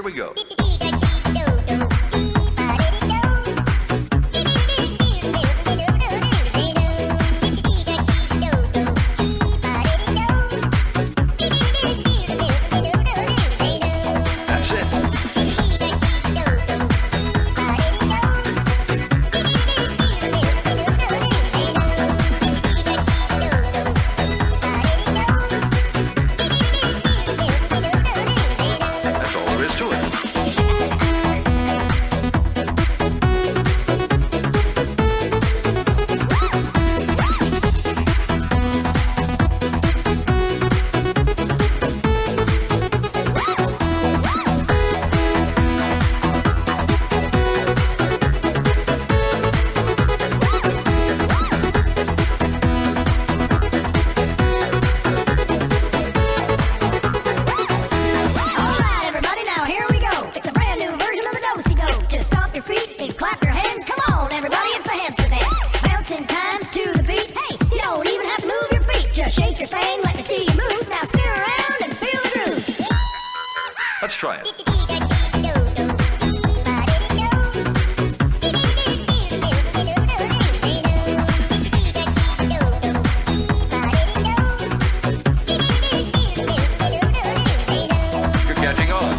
Here we go. Let's try it. You're catching on.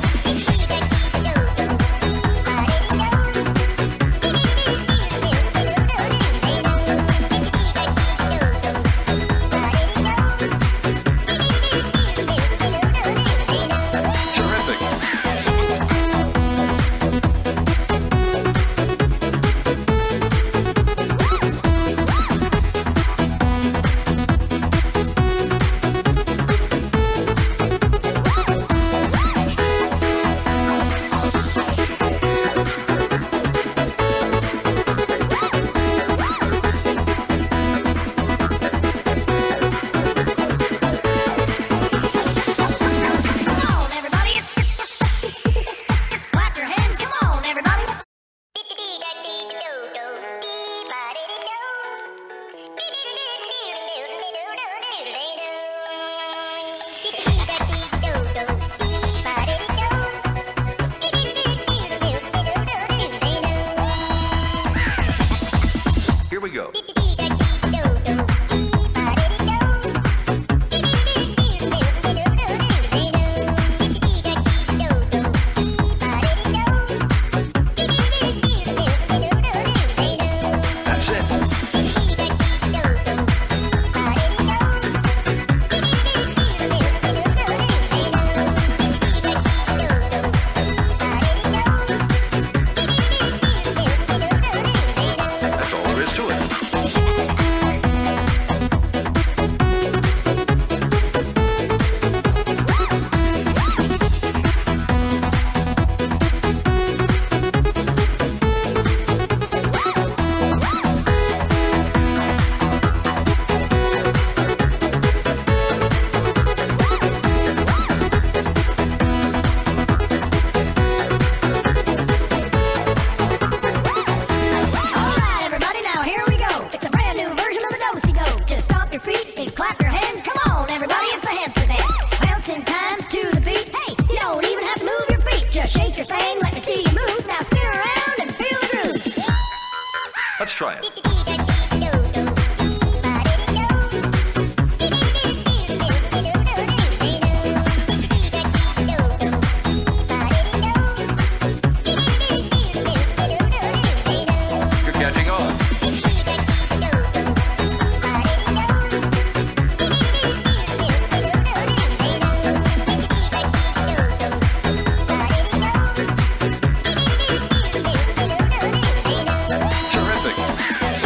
Here we go. That's it. That's all there is to it. Clap your hands, come on everybody, it's the Hamster Dance. Bounce in time to the beat. Hey, you don't even have to move your feet. Just shake your thing, let me see you move. Now spin around and feel the groove. Let's try it. You're catching on. Terrific.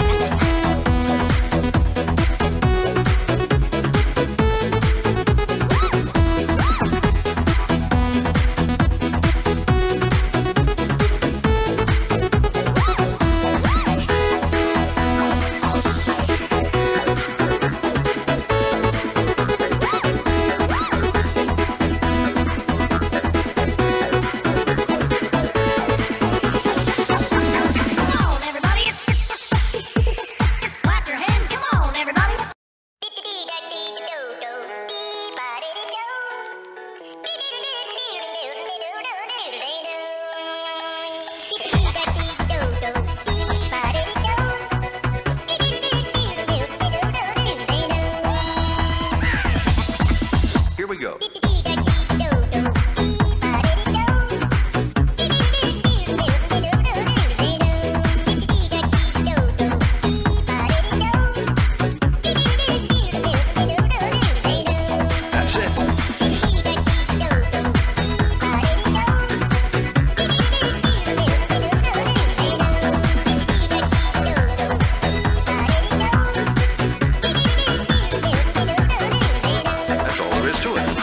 go. That's it. That's all there is to it.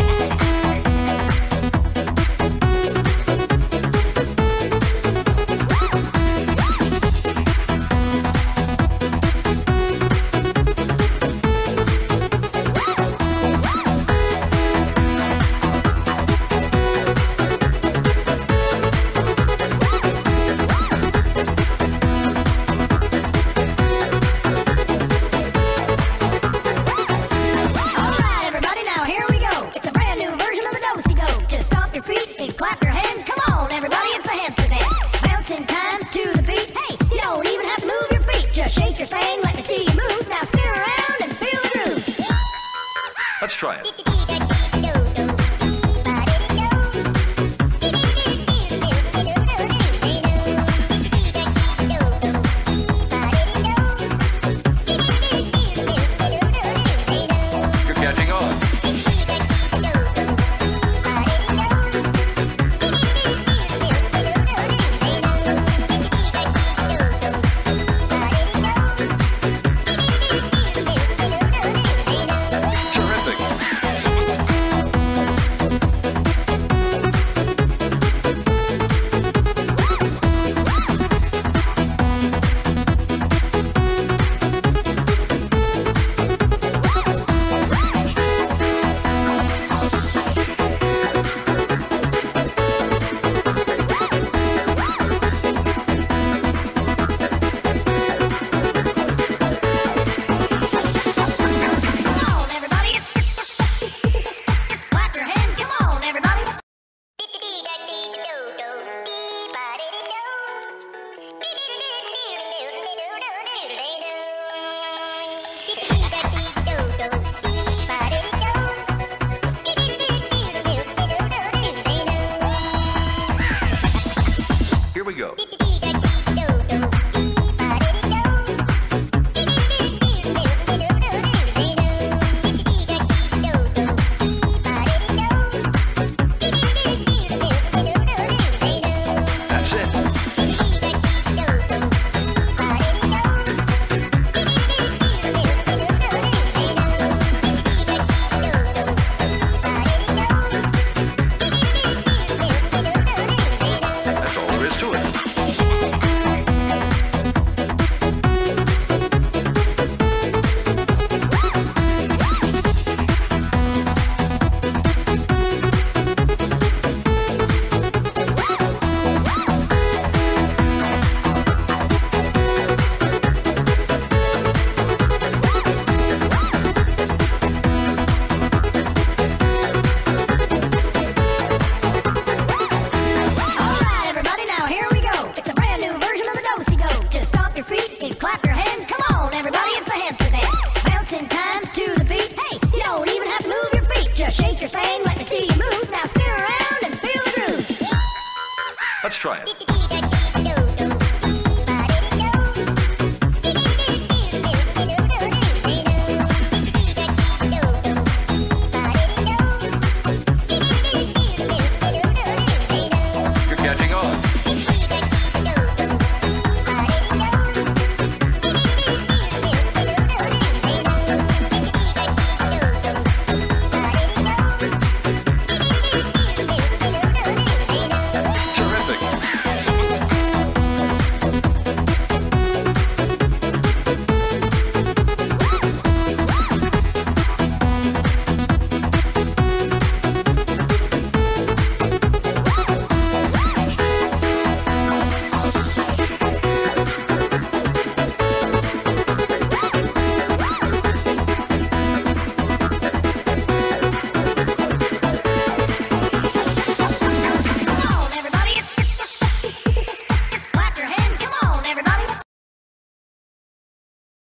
Alright, everybody, now here we go. It's a brand new version of the do-si-do. Just stomp your feet and clap your hands. Come on, everybody, it's the hamster dance. Bouncing time to the beat. Hey, you don't even have to move your feet. Just shake your thing, let me see you move. Now spin around and feel the groove. Let's try it. You're catching on. Terrific. Come on, everybody. Clap your hands. Come on, everybody. Here we go. That's it. That's all there is to it. Alright, everybody, now here we go. It's a brand new version of the do-si-do. Just stomp your feet and clap your hands. Come on, everybody, it's the hamster dance. Bouncing time to the beat. Hey, you don't even have to move your feet. Just shake your thing, let me see you move. Now spin around and feel the groove. Let's try it.